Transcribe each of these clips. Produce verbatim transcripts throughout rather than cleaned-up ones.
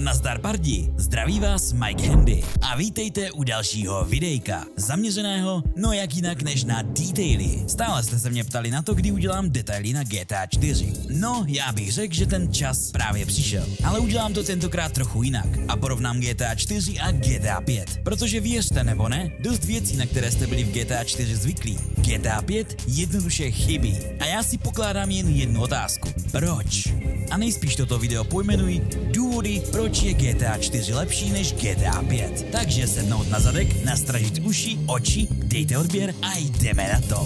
No nazdar pardi, zdraví vás Mike Handy a vítejte u dalšího videjka, zaměřeného no jak jinak než na detaily. Stále jste se mě ptali na to, kdy udělám detaily na G T A čtyři. No, já bych řekl, že ten čas právě přišel, ale udělám to tentokrát trochu jinak a porovnám G T A čtyři a G T A pět, protože věřte nebo ne, dost věcí, na které jste byli v G T A čtyři zvyklí, v G T A pět jednoduše chybí. A já si pokládám jen jednu otázku. Proč? A nejspíš toto video pojmenuji důvody, proč je G T A čtyři lepší než G T A pět. Takže sednout na zadek, nastražit uši, oči, dejte odběr a jdeme na to.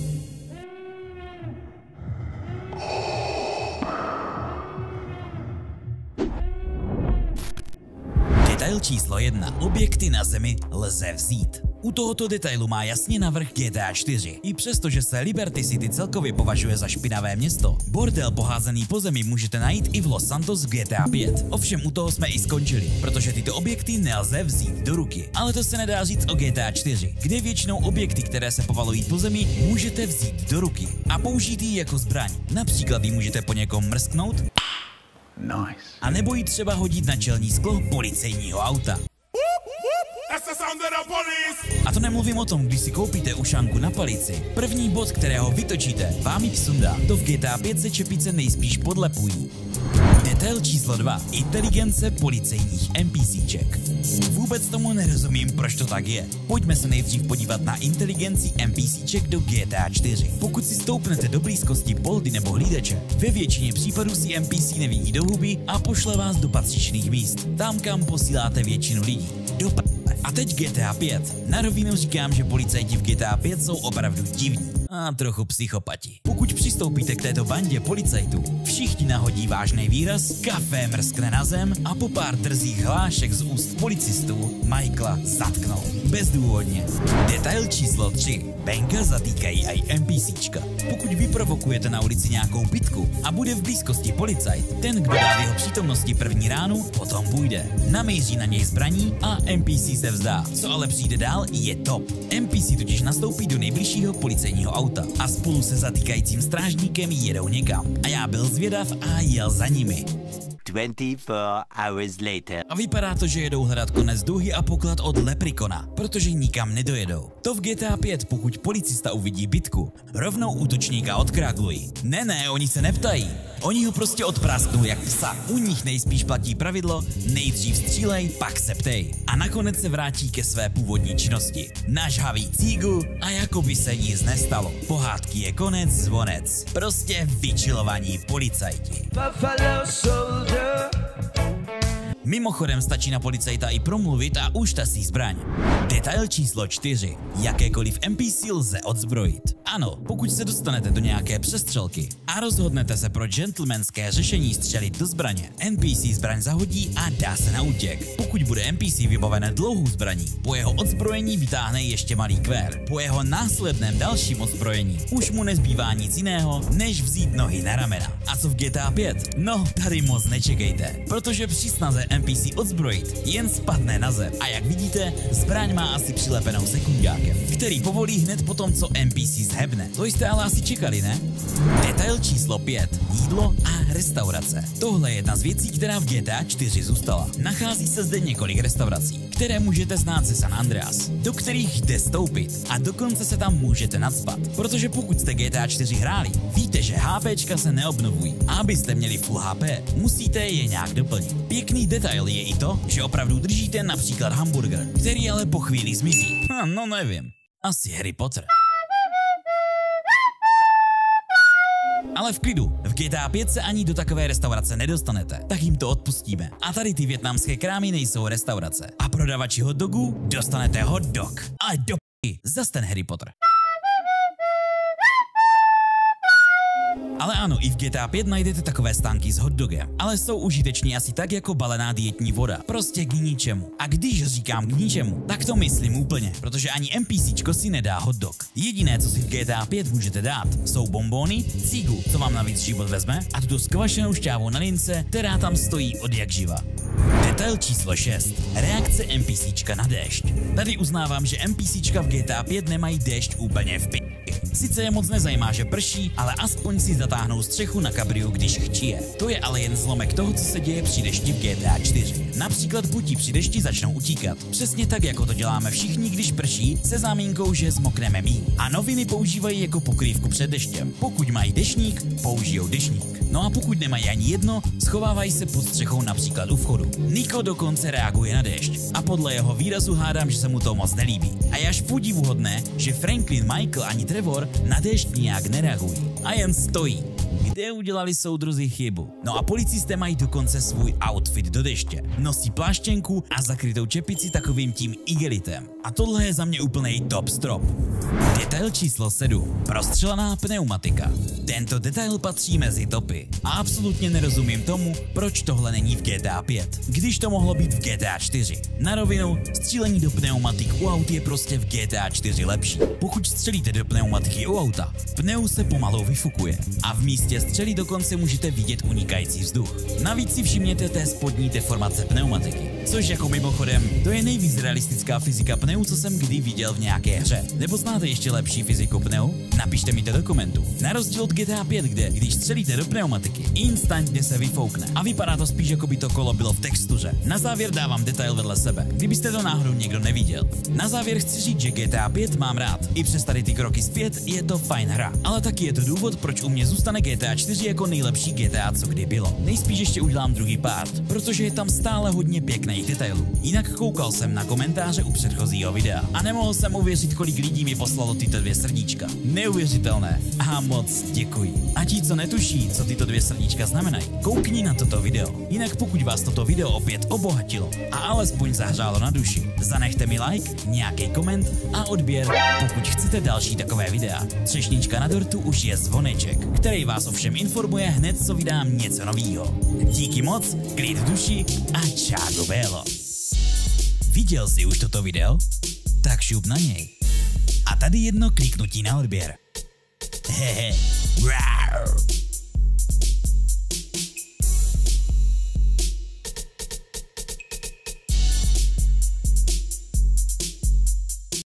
Detail číslo jedna. Objekty na zemi lze vzít. U tohoto detailu má jasně navrch G T A čtyři. I přesto, že se Liberty City celkově považuje za špinavé město, bordel poházený po zemi můžete najít i v Los Santos v G T A pět. Ovšem u toho jsme i skončili, protože tyto objekty nelze vzít do ruky. Ale to se nedá říct o G T A čtyři, kde většinou objekty, které se povalují po zemi, můžete vzít do ruky a použít ji jako zbraň. Například ji můžete po někom mrsknout, nice. A nebo ji třeba hodit na čelní sklo policejního auta. A to nemluvím o tom, když si koupíte ušanku na palici. První bod, kterého vytočíte, vám ji sundá. To v G T A pět se čepice nejspíš podlepují. Detail číslo dva. Inteligence policejních NPCček. Vůbec tomu nerozumím, proč to tak je. Pojďme se nejdřív podívat na inteligenci NPCček do G T A čtyři. Pokud si stoupnete do blízkosti poldy nebo hlídače, ve většině případů si N P C nevidí do huby a pošle vás do patřičných míst. Tam, kam posíláte většinu lidí. Do A teď G T A pět. Na rovinu říkám, že policajti v G T A pět jsou opravdu divní a trochu psychopati. Pokud přistoupíte k této bandě policajtů, všichni nahodí vážný výraz, kafe mrskne na zem a po pár drzých hlášek z úst policistů Michaela zatknou. Bezdůvodně. Detail číslo tři. Benga zatýkají i NPCčka. Pokud vyprovokujete na ulici nějakou bitku a bude v blízkosti policajt, ten, kdo dá v jeho přítomnosti první ránu, potom půjde. Namíří na něj zbraní a N P C se vzdá. Co ale přijde dál, je top. N P C totiž nastoupí do nejbližšího policejního auta a spolu se zatýkajícím strážníkem jedou někam. A já byl zvědav a jel za nimi. twenty-four hours later. A vypadá to, že jedou hledat konec duhy a poklad od Leprikona, protože nikam nedojedou. To v G T A pět, pokud policista uvidí bitku, rovnou útočníka odkráglují. Ne, ne, oni se neptají. Oni ho prostě odprásknou jak psa. U nich nejspíš platí pravidlo, nejdřív střílej, pak se ptej. A nakonec se vrátí ke své původní činnosti. Nažhaví cígu a jako by se nic nestalo. Pohádky je konec, zvonec. Prostě vyčilovaní policajti. Mimochodem stačí na policajta i promluvit a už tasí zbraň. Detail číslo čtyři. Jakékoliv N P C lze odzbrojit. Ano, pokud se dostanete do nějaké přestřelky a rozhodnete se pro gentlemanské řešení střelit do zbraně, N P C zbraň zahodí a dá se na útěk. Pokud bude N P C vybavené dlouhou zbraní, po jeho odzbrojení vytáhne ještě malý kvér. Po jeho následném dalším odzbrojení už mu nezbývá nic jiného, než vzít nohy na ramena. A co v G T A pět? No, tady moc nečekejte, protože při snaze N P C odzbrojit jen spadne na zem. A jak vidíte, zbraň má asi přilepenou sekundákem, který povolí hned po tom, co N P C zhebne. To jste ale asi čekali, ne? Detail číslo pět. Jídlo a restaurace. Tohle je jedna z věcí, která v G T A čtyři zůstala. Nachází se zde několik restaurací, které můžete znát ze San Andreas, do kterých jde stoupit a dokonce se tam můžete nacpat. Protože pokud jste G T A čtyři hráli, víte, že HPčka se neobnovují a abyste měli full H P, musíte je nějak doplnit. Pěkný detail je i to, že opravdu držíte například hamburger, který ale po chvíli zmizí. Ha, no nevím. Asi Harry Potter. Ale v klidu, v G T A pět se ani do takové restaurace nedostanete, tak jim to odpustíme. A tady ty vietnamské krámy nejsou restaurace. A prodavači hot dogů dostanete hot dog. A do p***y, zas ten Harry Potter. Ale ano, i v G T A pět najdete takové stánky s hotdogem, ale jsou užiteční asi tak jako balená dietní voda. Prostě k ničemu. A když říkám k ničemu, tak to myslím úplně, protože ani NPCčko si nedá hotdog. Jediné, co si v G T A pět můžete dát, jsou bonbony, cígu, co vám navíc život vezme, a tuto skvašenou šťávou na lince, která tam stojí od jak živa. Detail číslo šest. Reakce NPCčka na déšť. Tady uznávám, že NPCčka v G T A pět nemají déšť úplně v p***. Sice je moc nezajímá, že prší, ale aspoň si zatáhnou střechu na kabriu, když chčije. To je ale jen zlomek toho, co se děje při dešti v G T A čtyři. Například putí při dešti začnou utíkat. Přesně tak, jako to děláme všichni, když prší, se zámínkou, že zmokneme míň. A noviny používají jako pokrývku před deštěm. Pokud mají deštník, použijou deštník. No a pokud nemají ani jedno, schovávají se pod střechou například u vchodu. Nico dokonce reaguje na déšť a podle jeho výrazu hádám, že se mu to moc nelíbí. A je až podivuhodné, že Franklin, Michael ani Trevor na déšť nijak nereagují a jen stojí. Kde udělali soudruzi chybu? No a policisté mají dokonce svůj outfit do deště. Nosí pláštěnku a zakrytou čepici takovým tím igelitem. A tohle je za mě úplnej top strop. Detail číslo sedm. Prostřelená pneumatika. Tento detail patří mezi topy. A absolutně nerozumím tomu, proč tohle není v G T A pět, když to mohlo být v G T A čtyři. Na rovinu, střílení do pneumatik u aut je prostě v G T A čtyři lepší. Pokud střelíte do pneumatiky u auta, pneu se pomalu vyfukuje a v místě střely dokonce můžete vidět unikající vzduch. Navíc si všimněte té spodní deformace pneumatiky, což jako mimochodem, to je nejvíc realistická fyzika pneu, co jsem kdy viděl v nějaké hře. Nebo znáte ještě lepší fyziku pneu? Napište mi to do komentu. Na rozdíl od G T A pět, kde když střelíte do pneumatiky, instantně se vyfoukne a vypadá to spíš, jako by to kolo bylo v textuře. Na závěr dávám detail vedle sebe, kdybyste to náhodou někdo neviděl. Na závěr chci říct, že G T A pět mám rád. I přes tady ty kroky zpět je to fajn hra, ale taky je to důvod, proč u mě zůstane G T A čtyři jako nejlepší G T A, co kdy bylo. Nejspíš ještě udělám druhý part, protože je tam stále hodně pěkných detailů. Jinak koukal jsem na komentáře u předchozího videa a nemohl jsem uvěřit, kolik lidí mi poslalo tyto dvě srdíčka. Neuvěřitelné a moc děkuji. A ti, co netuší, co tyto dvě srdíčka znamenají, koukni na toto video. Jinak pokud vás toto video opět obohatilo a alespoň zahřálo na duši, zanechte mi like, nějaký koment a odběr, pokud chcete další takové videa. Třešnička na dortu už je zvoneček, který vás ovšem informuje hned, co vydám něco novýho. Díky moc, klid v duši a čágo bélo. Viděl jsi už toto video? Tak šup na něj. A tady jedno kliknutí na odběr. Hehe.